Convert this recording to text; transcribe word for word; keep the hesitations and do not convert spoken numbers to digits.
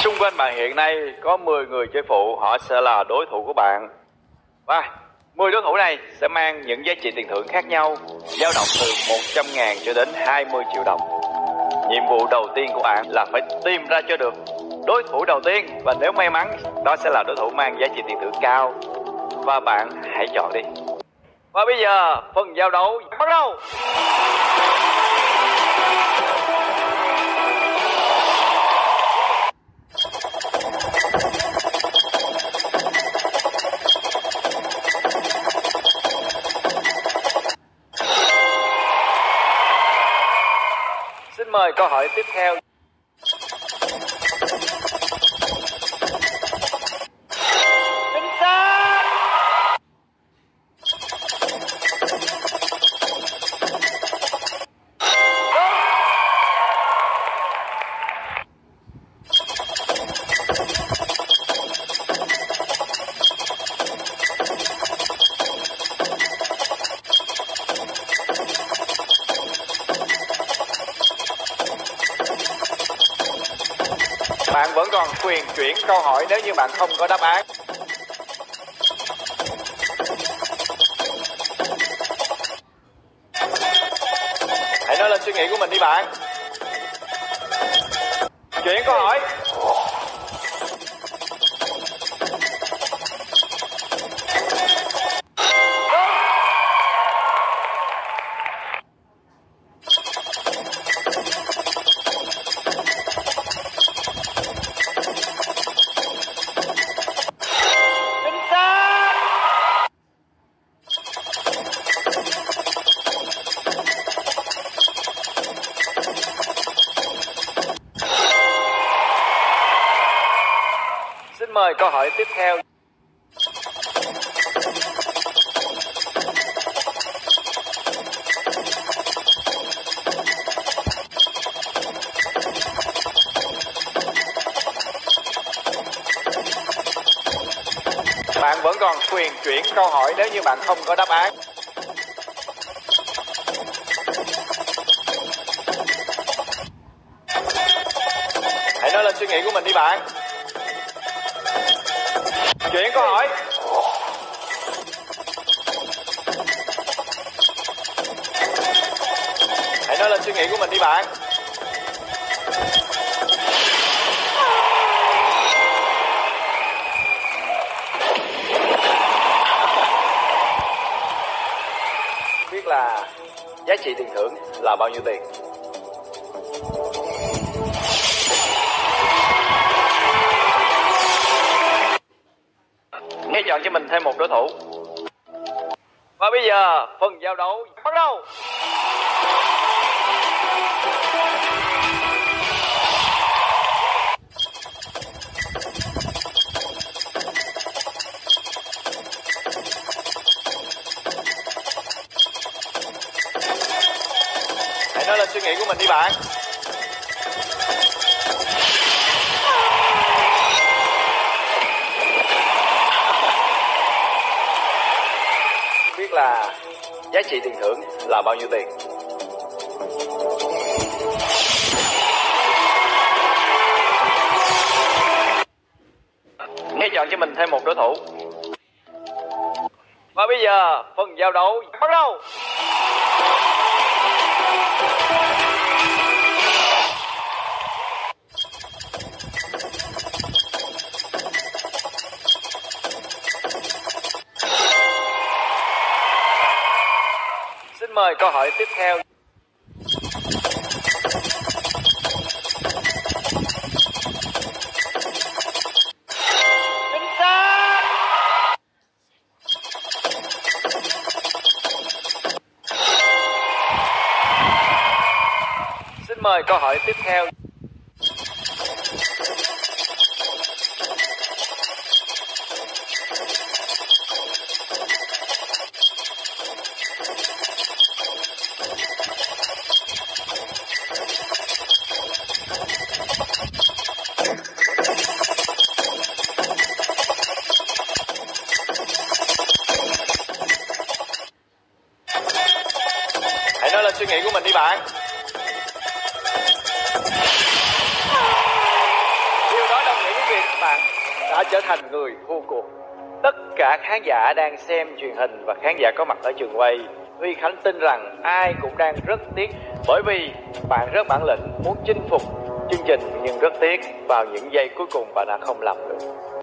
Xung quanh bạn hiện nay có mười người chơi phụ, họ sẽ là đối thủ của bạn. Và mười đối thủ này sẽ mang những giá trị tiền thưởng khác nhau, dao động từ một trăm ngàn cho đến hai mươi triệu đồng. Nhiệm vụ đầu tiên của bạn là phải tìm ra cho được đối thủ đầu tiên, và nếu may mắn đó sẽ là đối thủ mang giá trị tiền thưởng cao, và bạn hãy chọn đi. Và bây giờ phần giao đấu bắt đầu. Xin mời câu hỏi tiếp theo. Chính xác. Bạn vẫn còn quyền chuyển câu hỏi nếu như bạn không có đáp án. Hãy nói lên suy nghĩ của mình đi bạn. Chuyển câu hỏi. Mời câu hỏi tiếp theo. Bạn vẫn còn quyền chuyển câu hỏi nếu như bạn không có đáp án. Hãy nói lên suy nghĩ của mình đi bạn. Chuyển câu hỏi. Hãy nói lên suy nghĩ của mình đi bạn. Biết là giá trị tiền thưởng là bao nhiêu tiền? Hãy chọn cho mình thêm một đối thủ. Và bây giờ phần giao đấu bắt đầu. Hãy nói lên suy nghĩ của mình đi bạn. Biết là giá trị tiền thưởng là bao nhiêu tiền? Hãy chọn cho mình thêm một đối thủ. Và bây giờ phần giao đấu bắt đầu. Xin mời câu hỏi tiếp theo. Chính xác. Xin mời câu hỏi tiếp theo. Hãy nói lên suy nghĩ của mình đi bạn. Điều đó đồng đã trở thành người thua cuộc. Tất cả khán giả đang xem truyền hình và khán giả có mặt ở trường quay, Huy Khánh tin rằng ai cũng đang rất tiếc, bởi vì bạn rất bản lĩnh muốn chinh phục chương trình, nhưng rất tiếc vào những giây cuối cùng bạn đã không làm được.